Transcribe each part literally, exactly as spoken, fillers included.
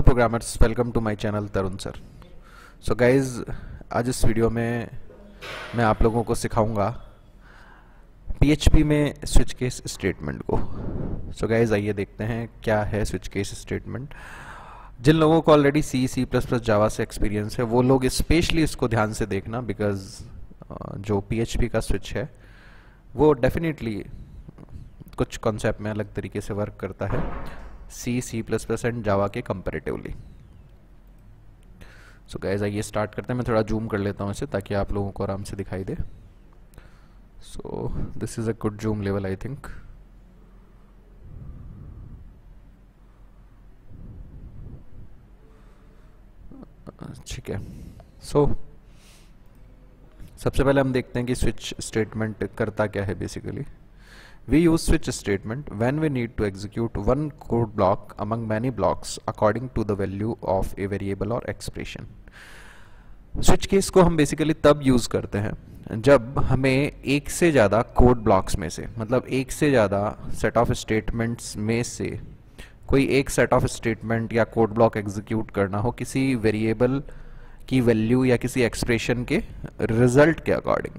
Programmers, welcome to my channel Tarun sir. So guys, आज इस video में मैं आप लोगों को सिखाऊंगा पीएचपी में स्विच केस स्टेटमेंट को। सो गाइज, आइए देखते हैं क्या है स्विच केस स्टेटमेंट। जिन लोगों को already C C plus plus Java से एक्सपीरियंस है वो लोग स्पेशली इसको ध्यान से देखना, बिकॉज जो पीएचपी का स्विच है वो डेफिनेटली कुछ कॉन्सेप्ट में अलग तरीके से वर्क करता है C C plus plus and Java के कंपेरेटिवली। सो गाइस, आइए स्टार्ट करते हैं। मैं थोड़ा जूम कर लेता हूँ इसे ताकि आप लोगों को आराम से दिखाई दे। So this is a good zoom level I think. ठीक है। सो so, सबसे पहले हम देखते हैं कि स्विच स्टेटमेंट करता क्या है। Basically we use switch statement when we need to execute one code block among many blocks according to the value of a variable or expression. switch case को हम बेसिकली तब यूज करते हैं जब हमें एक से ज़्यादा कोड ब्लॉक्स में से, मतलब एक से ज़्यादा सेट ऑफ स्टेटमेंट्स में से कोई एक सेट ऑफ स्टेटमेंट या कोड ब्लॉक एग्जीक्यूट करना हो किसी वेरिएबल की वैल्यू या किसी एक्सप्रेशन के रिजल्ट के according.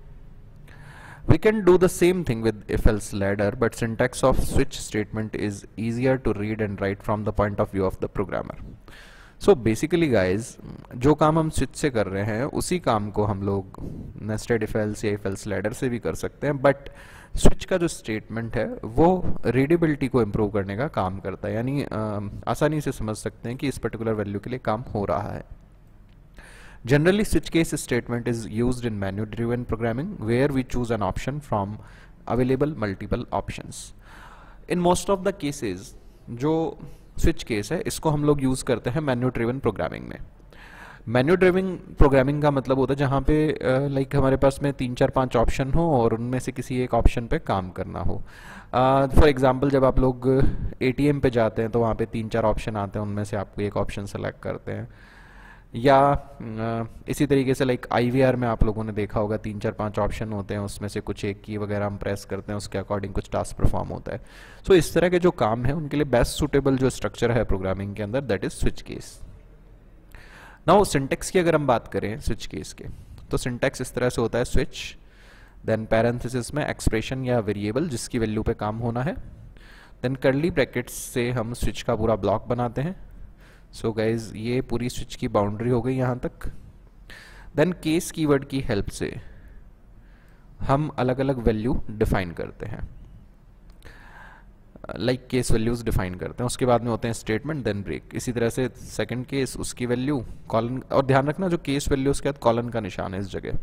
We can do the same thing with if-else ladder, but syntax of switch statement is easier to read and write from the point of view of the programmer. So basically guys, जो काम हम switch से कर रहे हैं उसी काम को हम लोग nested if-else या if-else ladder से भी कर सकते हैं, but switch का जो statement है वो readability को improve करने का काम करता है, यानी आसानी से समझ सकते हैं कि इस particular value के लिए काम हो रहा है। Generally, switch case statement is used in menu-driven programming, where we choose an option from available multiple options. In most of the cases, जो switch case है इसको हम लोग use करते हैं menu-driven programming में। menu-driven programming का मतलब होता है जहाँ पे लाइक uh, like हमारे पास में तीन चार पांच ऑप्शन हो और उनमें से किसी एक ऑप्शन पे काम करना हो। फॉर uh, एग्जांपल जब आप लोग एटीएम पे जाते हैं तो वहाँ पे तीन चार ऑप्शन आते हैं, उनमें से आपको एक ऑप्शन सेलेक्ट करते हैं। या इसी तरीके से लाइक आईवीआर में आप लोगों ने देखा होगा तीन चार पांच ऑप्शन होते हैं, उसमें से कुछ एक की वगैरह हम प्रेस करते हैं, उसके अकॉर्डिंग कुछ टास्क परफॉर्म होता है। सो so, इस तरह के जो काम है उनके लिए बेस्ट सुटेबल जो स्ट्रक्चर है प्रोग्रामिंग के अंदर, that is switch case. Now syntax की अगर हम बात करें स्विच केस के, तो सिंटेक्स इस तरह से होता है स्विच, देन पैरेंथेसिस में एक्सप्रेशन या वेरिएबल जिसकी वैल्यू पे काम होना है, देन कर्ली ब्रैकेट्स से हम स्विच का पूरा ब्लॉक बनाते हैं। सो so गाइज, ये पूरी स्विच की बाउंड्री हो गई यहाँ तक। देन केस कीवर्ड की हेल्प से हम अलग अलग वैल्यू डिफाइन करते हैं, लाइक केस वैल्यूज डिफाइन करते हैं। उसके बाद में होते हैं स्टेटमेंट, देन ब्रेक। इसी तरह से सेकंड केस, उसकी वैल्यू, कॉलन। और ध्यान रखना जो केस वैल्यू उसके बाद कॉलन का निशान है इस जगह,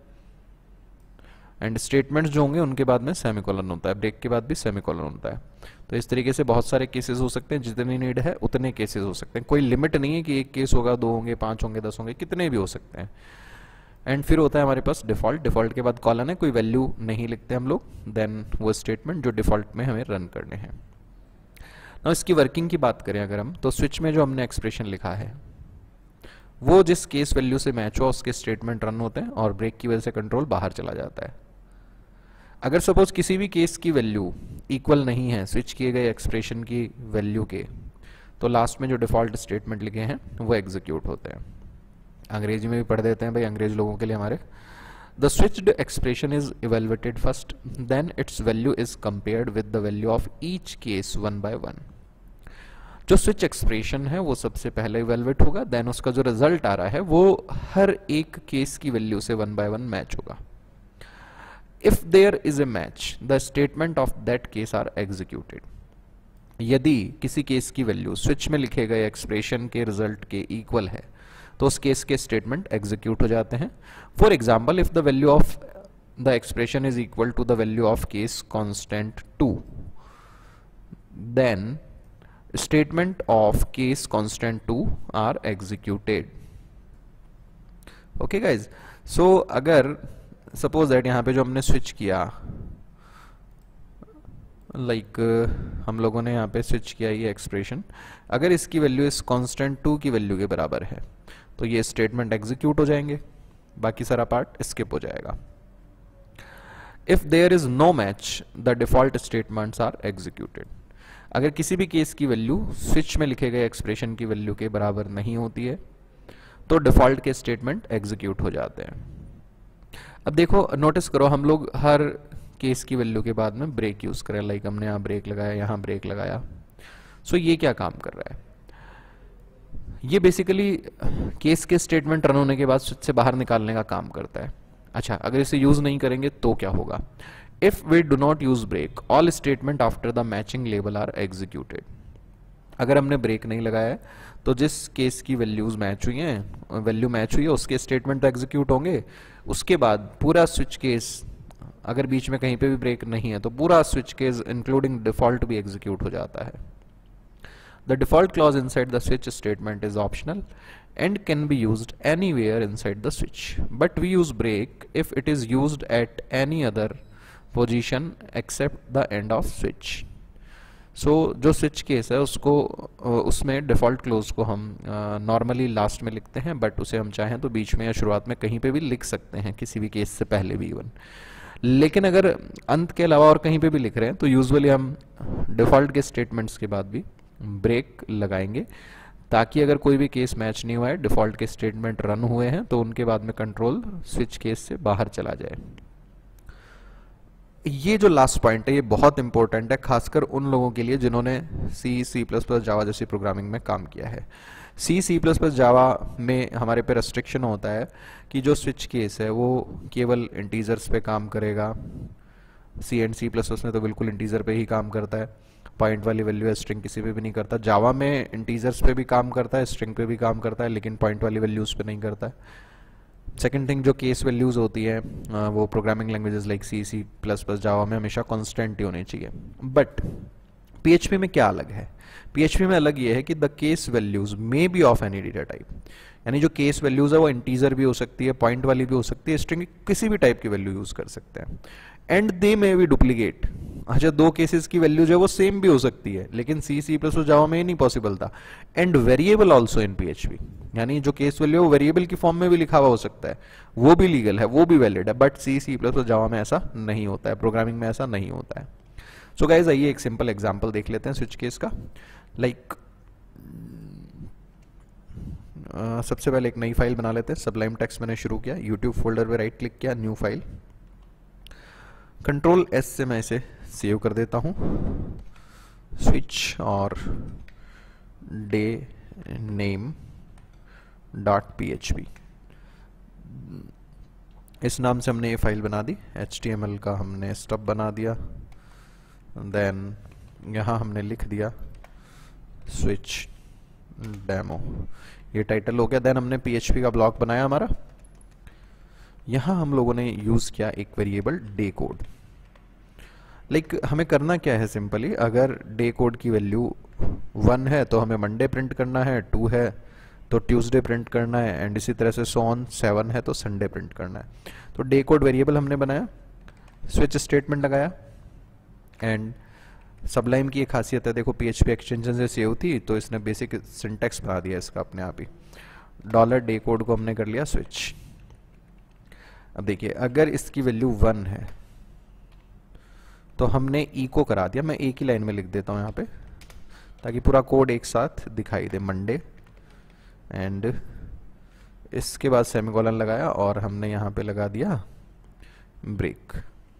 एंड स्टेटमेंट्स जो होंगे उनके बाद में सेमीकोलन होता है, ब्रेक के बाद भी सेमीकोलन होता है। तो इस तरीके से बहुत सारे केसेस हो सकते हैं, जितनी नीड है उतने केसेस हो सकते हैं। कोई लिमिट नहीं है कि एक केस होगा, दो होंगे, पांच होंगे, दस होंगे, कितने भी हो सकते हैं। एंड फिर होता है हमारे पास डिफॉल्ट। डिफॉल्ट के बाद कॉलन है, कोई वैल्यू नहीं लिखते हम लोग, देन वो स्टेटमेंट जो डिफॉल्ट में हमें रन करने हैं। ना इसकी वर्किंग की बात करें अगर हम, तो स्विच में जो हमने एक्सप्रेशन लिखा है वो जिस केस वैल्यू से मैच हुआ उसके स्टेटमेंट रन होते हैं और ब्रेक की वजह से कंट्रोल बाहर चला जाता है। अगर सपोज किसी भी केस की वैल्यू इक्वल नहीं है स्विच किए गए एक्सप्रेशन की वैल्यू के, तो लास्ट में जो डिफॉल्ट स्टेटमेंट लिखे हैं वो एग्जीक्यूट होते हैं। अंग्रेजी में भी पढ़ देते हैं भाई, अंग्रेज लोगों के लिए हमारे। The switched expression is evaluated first, then its value is compared with the value of each case one by one. जो स्विच एक्सप्रेशन है वो सबसे पहले इवेलुएट होगा, देन उसका जो रिजल्ट आ रहा है वो हर एक केस की वैल्यू से वन बाय वन मैच होगा। If there is a match, the statement of that case are executed. यदि किसी केस की वैल्यू स्विच में लिखे गए एक्सप्रेशन के रिजल्ट के इक्वल है तो उस केस के स्टेटमेंट एग्जीक्यूट हो जाते हैं। For example, if the value of the expression is equal to the value of case constant two, then statement of case constant two are executed. Okay guys, so अगर suppose that यहाँ पे जो हमने switch किया, like like, हम लोगों ने यहाँ पे स्विच किया ये एक्सप्रेशन, अगर इसकी वैल्यू इस कांस्टेंट टू की वैल्यू के बराबर है तो ये स्टेटमेंट एग्जीक्यूट हो जाएंगे, बाकी सारा पार्ट स्किप हो जाएगा। If there is no match, the default statements are executed. अगर किसी भी केस की वैल्यू स्विच में लिखे गए एक्सप्रेशन की वैल्यू के बराबर नहीं होती है तो डिफ़ॉल्ट के स्टेटमेंट एग्जीक्यूट हो जाते हैं। अब देखो, नोटिस करो, हम लोग हर केस की वैल्यू के बाद में ब्रेक यूज़ करें, लाइक हमने यहाँ ब्रेक लगाया, यहाँ ब्रेक लगाया। सो so, ये क्या काम कर रहा है? ये बेसिकली केस के स्टेटमेंट रन होने के बाद स्विच से बाहर निकालने का काम करता है। अच्छा, अगर इसे यूज़ नहीं करेंगे तो क्या होगा? If we do not use break all statement after the matching label are executed. अगर हमने ब्रेक नहीं लगाया है तो जिस केस की वैल्यूज मैच हुई हैं, वैल्यू मैच हुई है, उसके स्टेटमेंट तो एग्जीक्यूट होंगे। उसके बाद पूरा स्विच केस, अगर बीच में कहीं पे भी ब्रेक नहीं है तो पूरा स्विच केस इंक्लूडिंग डिफॉल्ट भी एग्जीक्यूट हो जाता है। The default clause inside the switch statement is optional and can be used anywhere inside the switch, but we use break if it is used at any other position except the end of switch. So so, जो switch case है उसको, उसमें default close को हम normally uh, last में लिखते हैं, but उसे हम चाहें तो बीच में या शुरुआत में कहीं पे भी लिख सकते हैं, किसी भी केस से पहले भी इवन। लेकिन अगर अंत के अलावा और कहीं पे भी लिख रहे हैं तो यूजुअली हम डिफ़ॉल्ट के स्टेटमेंट्स के बाद भी ब्रेक लगाएंगे, ताकि अगर कोई भी केस मैच नहीं हुआ है, डिफ़ॉल्ट के स्टेटमेंट रन हुए हैं, तो उनके बाद में कंट्रोल स्विच केस से बाहर चला जाए। ये जो लास्ट पॉइंट है ये बहुत इंपॉर्टेंट है, खासकर उन लोगों के लिए जिन्होंने सी, सी प्लस प्लस, जावा जैसी प्रोग्रामिंग में काम किया है। C, C plus plus, Java में हमारे पे रेस्ट्रिक्शन होता है कि जो स्विच केस है वो केवल इंटीजर्स पे काम करेगा। C and C plus plus में तो बिल्कुल इंटीजर पे ही काम करता है, पॉइंट वाली वैल्यू है स्ट्रिंग किसी पे भी नहीं करता। जावा में इंटीजर्स पे भी काम करता है, स्ट्रिंग पे भी काम करता है, लेकिन पॉइंट वाली वैल्यूज पे नहीं करता है। सेकेंड थिंग, जो केस वैल्यूज होती है वो programming languages like C, C plus plus, Java में हमेशा कांस्टेंट ही होनी चाहिए। बट पीएचपी में क्या अलग है? पीएचपी में अलग ये है कि the case values may be of any data type, यानी जो केस वैल्यूज है वो इंटीजर भी हो सकती है, पॉइंट वाली भी हो सकती है, स्ट्रिंग किसी भी टाइप की वैल्यू यूज कर सकते हैं। And they may be duplicate. अच्छा, दो केसेस की वैल्यू जो है वो सेम भी हो सकती है, लेकिन सी, सी प्लस जावा में नहीं पॉसिबल था। And variable also in PHP, यानी जो केस वैल्यू है वो वेरिएबल की फॉर्म में भी लिखा हुआ हो सकता है, वो भी लीगल है, वो भी वैलिड है। But C, C plus Java में ऐसा नहीं होता है, प्रोग्रामिंग में ऐसा नहीं होता है। सो गाइज, आइए एक सिंपल एग्जाम्पल देख लेते हैं स्विच केस का। लाइक uh, सबसे पहले एक नई फाइल बना लेते हैं। सबलाइम टेक्स्ट मैंने शुरू किया, यूट्यूब फोल्डर पे राइट क्लिक किया, न्यू फाइल, कंट्रोल एस से मैं इसे सेव कर देता हूँ, स्विच और day name dot P H P, इस नाम से हमने ये फाइल बना दी। एच टी एम एल का हमने स्टब बना दिया, देन यहाँ हमने लिख दिया स्विच डेमो, ये टाइटल हो गया। देन हमने पी एच पी का ब्लॉक बनाया हमारा। यहाँ हम लोगों ने यूज़ किया एक variable day code. Like like, हमें करना क्या है सिंपली, अगर डे कोड की वैल्यू वन है तो हमें मंडे प्रिंट करना है, टू है तो ट्यूसडे प्रिंट करना है, एंड इसी तरह से सो ऑन, सेवन है तो संडे प्रिंट करना है। तो डे कोड वेरिएबल हमने बनाया, स्विच स्टेटमेंट लगाया, एंड सबलाइम की एक खासियत है, देखो पीएचपी एक्सटेंशन से सेव थी तो इसने बेसिक सिंटेक्स बना दिया इसका अपने आप ही। डॉलर डे कोड को हमने कर लिया स्विच। अब देखिए, अगर इसकी वैल्यू वन है तो हमने इको करा दिया, मैं एक ही लाइन में लिख देता हूँ यहाँ पे ताकि पूरा कोड एक साथ दिखाई दे, मंडे, एंड इसके बाद सेमीकोलन लगाया और हमने यहाँ पे लगा दिया ब्रेक।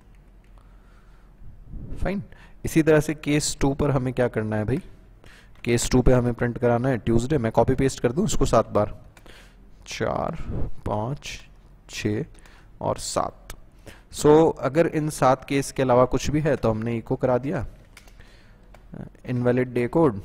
फाइन। इसी तरह से केस टू पर हमें क्या करना है भाई, केस टू पे हमें प्रिंट कराना है ट्यूसडे। मैं कॉपी पेस्ट कर दूं इसको सात बार, चार, पाँच, छ और सात। सो so, अगर इन सात केस के अलावा कुछ भी है तो हमने इको करा दिया इनवैलिड डे कोड,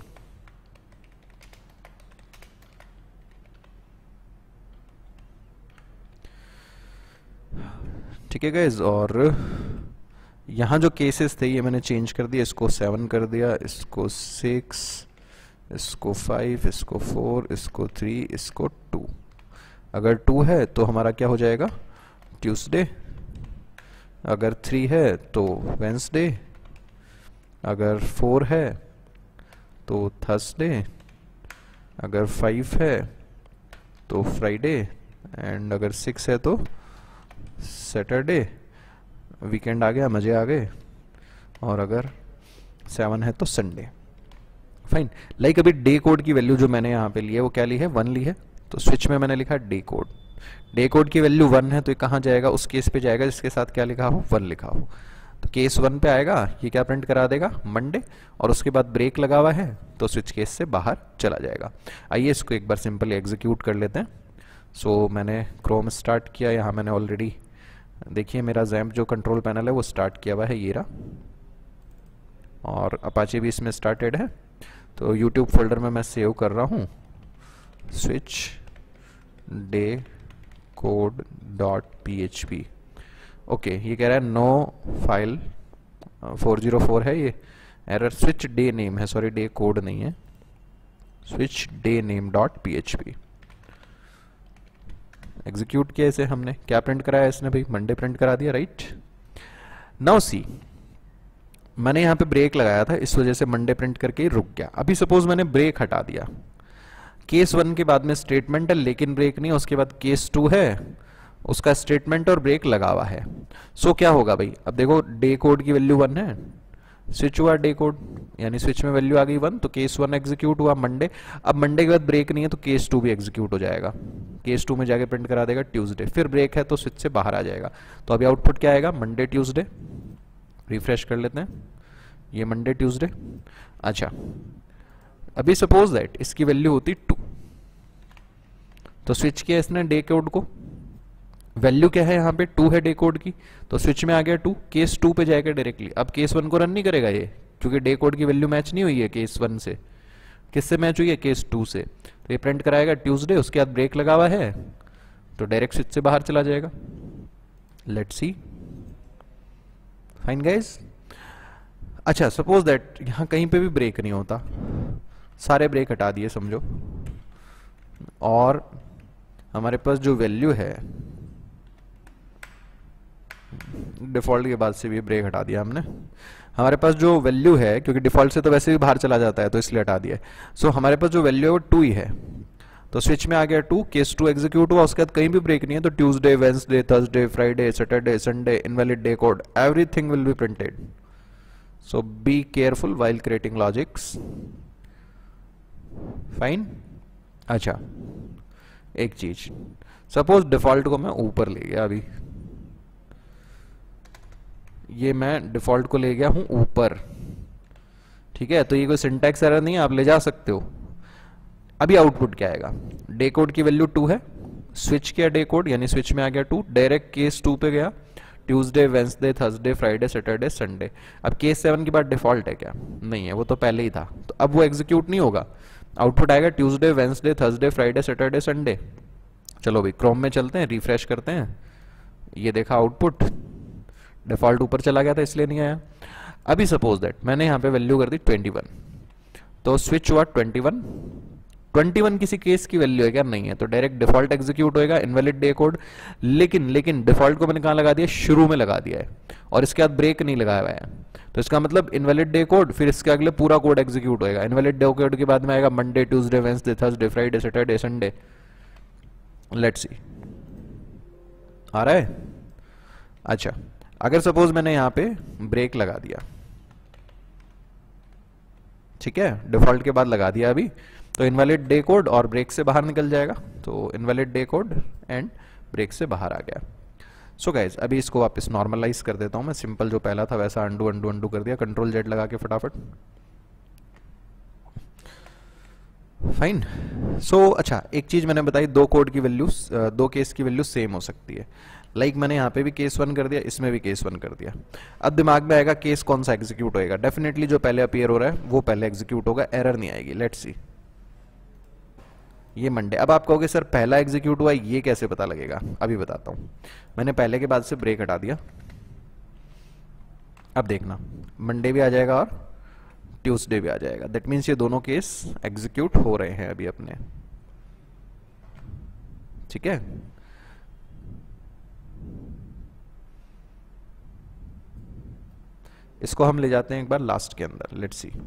ठीक है गाइस। और यहाँ जो केसेस थे ये मैंने चेंज कर दिया, इसको सेवन कर दिया, इसको सिक्स, इसको फाइव, इसको फोर, इसको थ्री, इसको टू। अगर टू है तो हमारा क्या हो जाएगा, ट्यूसडे। अगर थ्री है तो वेंसडे, अगर फोर है तो थर्सडे, अगर फाइव है तो फ्राइडे, एंड अगर सिक्स है तो सैटरडे। वीकेंड आ गया, मज़े आ गए। और अगर सेवन है तो संडे। फाइन। लाइक अभी डे कोड की वैल्यू जो मैंने यहाँ पे ली है वो क्या ली है, वन ली है, तो स्विच में मैंने लिखा डे कोड। डे कोड की वैल्यू वन है तो ये कहाँ जाएगा, उस केस पे जाएगा जिसके साथ क्या लिखा हो, वन लिखा हो। तो केस वन पे आएगा, ये क्या प्रिंट करा देगा, मंडे, और उसके बाद ब्रेक लगा हुआ है तो स्विच केस से बाहर चला जाएगा। आइए इसको एक बार सिंपली एग्जीक्यूट कर लेते हैं। सो so, मैंने क्रोम स्टार्ट किया, यहाँ मैंने ऑलरेडी देखिए मेरा जैम्प जो कंट्रोल पैनल है वो स्टार्ट किया हुआ है, ये रहा, और अपाचे भी इसमें स्टार्टेड है। तो यूट्यूब फोल्डर में मैं सेव कर रहा हूँ switch day code dot P H P. Okay, ये कह रहा है no file, four zero four है ये एरर, स्विच डे नेम है, सॉरी डे कोड नहीं है, switch day name dot P H P. Execute किया इसे हमने, क्या प्रिंट कराया इसने भाई, मंडे प्रिंट करा दिया, राइट। नाउ सी, मैंने यहाँ पे ब्रेक लगाया था, इस वजह से मंडे प्रिंट करके रुक गया। अभी सपोज मैंने ब्रेक हटा दिया, केस वन के बाद में स्टेटमेंट है लेकिन ब्रेक नहीं है, उसके बाद केस टू है, उसका स्टेटमेंट और ब्रेक लगा हुआ है। सो so, क्या होगा भाई, अब देखो डे कोड की वैल्यू वन है, स्विच हुआ डे कोड, यानी स्विच में वैल्यू आ गई वन, तो केस वन एग्जीक्यूट हुआ मंडे। अब मंडे के बाद ब्रेक नहीं है तो केस टू भी एग्जीक्यूट हो जाएगा, केस टू में जाके प्रिंट करा देगा ट्यूसडे, फिर ब्रेक है तो स्विच से बाहर आ जाएगा। तो अभी आउटपुट क्या आएगा, मंडे ट्यूसडे। रिफ्रेश कर लेते हैं, ये मंडे ट्यूसडे। अच्छा, अभी सपोज दैट इसकी वैल्यू होती टू, तो स्विच किया इसने डे कोड को, वैल्यू क्या है यहाँ पे, टू है डे कोड की, तो स्विच में आ गया टू, केस टू पे जाएगा डायरेक्टली। अब केस वन को रन नहीं करेगा ये, क्योंकि डे कोड की वैल्यू मैच नहीं हुई है केस वन से, किससे मैच हुई है, केस टू से। तो ये प्रिंट कराएगा ट्यूसडे, उसके बाद ब्रेक लगा हुआ है तो डायरेक्ट स्विच से बाहर चला जाएगा। Let's see, fine guys. अच्छा, सपोज दैट यहाँ कहीं पे भी ब्रेक नहीं होता, सारे ब्रेक हटा दिए समझो, और हमारे पास जो वैल्यू है, डिफॉल्ट के बाद से भी ब्रेक हटा दिया हमने, हमारे पास जो वैल्यू है, क्योंकि डिफॉल्ट से तो वैसे भी बाहर चला जाता है तो इसलिए हटा दिया। सो so, हमारे पास जो वैल्यू है वो टू ही है, तो स्विच में आ गया टू, केस टू एग्जीक्यूट हुआ, उसके बाद कहीं भी ब्रेक नहीं है, तो Tuesday, Wednesday, Thursday, Friday, Saturday, Sunday, invalid day code, everything will be printed. So be careful while creating logics, fine. अच्छा, एक चीज, सपोज डिफॉल्ट को मैं ऊपर ले गया, अभी ये मैं डिफॉल्ट को ले गया हूं ऊपर, ठीक है, तो ये कोई सिंटैक्स एरर नहीं है, आप ले जा सकते हो। अभी आउटपुट क्या आएगा, डे कोड की वैल्यू टू है, स्विच किया डे कोड, यानी स्विच में आ गया टू, डायरेक्ट केस टू पे गया, Tuesday, Wednesday, Thursday, Friday, Saturday, Sunday. अब केस सेवन के बाद डिफॉल्ट है क्या, नहीं है, वो तो पहले ही था, तो अब वो एग्जीक्यूट नहीं होगा, आउटपुट आएगा Tuesday, Wednesday, Thursday, Friday, Saturday, Sunday. चलो भाई क्रोम में चलते हैं, रिफ्रेश करते हैं, ये देखा आउटपुट, डिफॉल्ट ऊपर चला गया था इसलिए नहीं आया। अभी सपोज दैट मैंने यहाँ पे वैल्यू कर दी ट्वेंटी वन, तो स्विच हुआ ट्वेंटी वन, ट्वेंटी वन किसी केस की वैल्यू है क्या, नहीं है, तो डायरेक्ट डिफॉल्ट एग्जीक्यूट होएगा, इनवैलिड डे कोड। लेकिन लेकिन डिफॉल्ट को मैंने कहाँ लगा दिया, शुरू में लगा दिया है, और इसके बाद ब्रेक नहीं लगाया हुआ है, तो इसका मतलब इनवैलिड डे कोड, फिर इसके अगले पूरा कोड एग्जीक्यूट होएगा। इनवैलिड डे कोड के बाद में आएगा Monday, Tuesday, Wednesday, Thursday, Friday, Saturday, Sunday. Let's see, आ रहा है। अच्छा, अगर सपोज मैंने यहां पे ब्रेक लगा दिया, ठीक है, डिफॉल्ट के बाद लगा दिया अभी, तो इनवैलिड डे कोड और ब्रेक से बाहर निकल जाएगा, तो invalid day code and break से बाहर आ गया। सो so गाइज, अभी इसको वापस नॉर्मलाइज कर देता हूं मैं, सिंपल जो पहला था वैसा अंडू अंडू अंडू कर दिया, कंट्रोल जेड लगा के फटाफट, फाइन। सो so, अच्छा, एक चीज मैंने बताई, दो कोड की वैल्यू, दो केस की वैल्यू सेम हो सकती है। लाइक like मैंने यहाँ पे भी केस वन कर दिया, इसमें भी केस वन कर दिया। अब दिमाग में आएगा केस कौन सा एग्जीक्यूट होएगा, डेफिनेटली जो पहले अपीयर हो रहा है वो पहले एग्जीक्यूट होगा, एरर नहीं आएगी। लेट्स सी, ये मंडे। अब आप कहोगे सर पहला एग्जीक्यूट हुआ, ये कैसे पता लगेगा, अभी बताता हूँ। मैंने पहले के बाद से ब्रेक हटा दिया, अब देखना मंडे भी आ जाएगा और ट्यूसडे भी आ जाएगा, दैट मीन्स ये दोनों केस एग्जीक्यूट हो रहे हैं अभी अपने, ठीक है। इसको हम ले जाते हैं एक बार लास्ट के अंदर, लेट्स सी।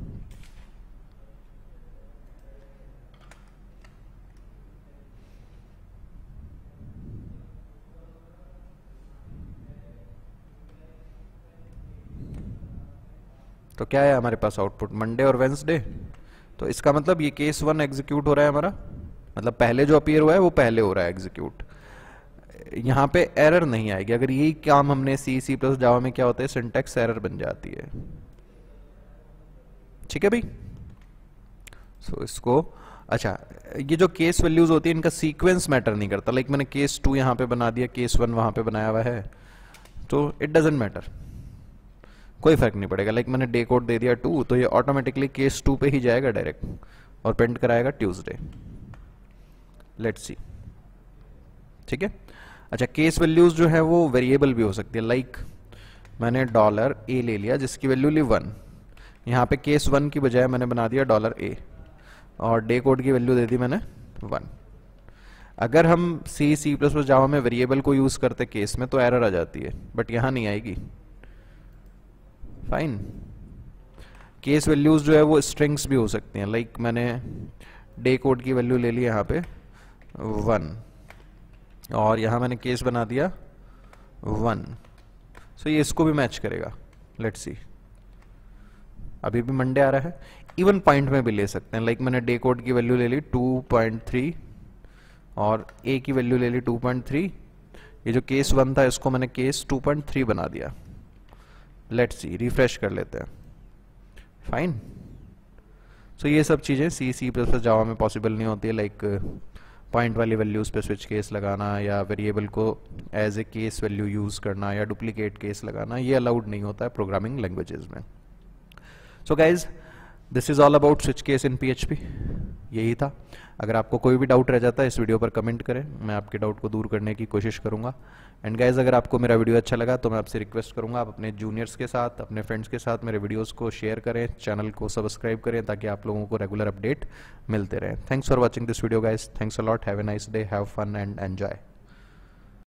तो क्या है हमारे पास आउटपुट, मंडे और वेंसडे, तो इसका मतलब ये केस वन एग्जीक्यूट हो रहा है हमारा, मतलब पहले जो अपीयर हुआ है वो पहले हो रहा है एग्जीक्यूट, यहाँ पे एरर नहीं आएगी। अगर यही काम हमने सी सी प्लस जावा में क्या होता है, सिंटैक्स एरर बन जाती है। ठीक है भाई। सो so, इसको अच्छा, ये जो केस वैल्यूज होती है इनका सीक्वेंस मैटर नहीं करता। लाइक मैंने केस टू यहाँ पे बना दिया, केस वन वहां पे बनाया हुआ है, तो इट डजेंट मैटर, कोई फर्क नहीं पड़ेगा। लाइक मैंने डे कोड दे दिया टू, तो ये ऑटोमेटिकली केस टू पे ही जाएगा डायरेक्ट और प्रिंट कराएगा ट्यूसडे। Let's see. ठीक है। अच्छा, केस वैल्यूज जो है वो वेरिएबल भी हो सकती है। लाइक मैंने डॉलर ए ले लिया जिसकी वैल्यू ली वन, यहाँ पे केस वन की बजाय मैंने बना दिया डॉलर ए और डे कोड की वैल्यू दे दी मैंने वन। अगर हम सी सी प्लस प्लस जावा में वेरिएबल को यूज करते केस में तो एरर आ जाती है, बट यहाँ नहीं आएगी। फाइन। केस वैल्यूज जो है वो स्ट्रिंग्स भी हो सकती हैं। लाइक मैंने डे कोड की वैल्यू ले ली यहाँ पे वन और यहाँ मैंने केस बना दिया वन, सो ये इसको भी मैच करेगा। Let's see. अभी भी मंडे आ रहा है। इवन पॉइंट में भी ले सकते हैं। लाइक मैंने डे कोड की वैल्यू ले ली टू पॉइंट थ्री और ए की वैल्यू ले ली टू पॉइंट थ्री। ये जो केस वन था इसको मैंने केस टू पॉइंट थ्री बना दिया। लेट्स सी, रिफ्रेश कर लेते हैं। फाइन। सो ये सब चीज़ें सी सी प्लस प्लस जावा में पॉसिबल नहीं होती है। लाइक पॉइंट वाली वैल्यूज पे स्विच केस लगाना या वेरिएबल को as a case value use करना या डुप्लीकेट केस लगाना, ये अलाउड नहीं होता है प्रोग्रामिंग लैंग्वेजेस में। So guys, this is all about switch case in PHP. यही था। अगर आपको कोई भी डाउट रह जाता है इस वीडियो पर कमेंट करें, मैं आपके डाउट को दूर करने की कोशिश करूंगा। एंड गाइज, अगर आपको मेरा वीडियो अच्छा लगा तो मैं आपसे रिक्वेस्ट करूंगा आप अपने जूनियर्स के साथ, अपने फ्रेंड्स के साथ मेरे वीडियोस को शेयर करें, चैनल को सब्सक्राइब करें ताकि आप लोगों को रेगुलर अपडेट मिलते रहे। Thanks for watching this video guys. Thanks a lot. Have a nice day, have fun and enjoy.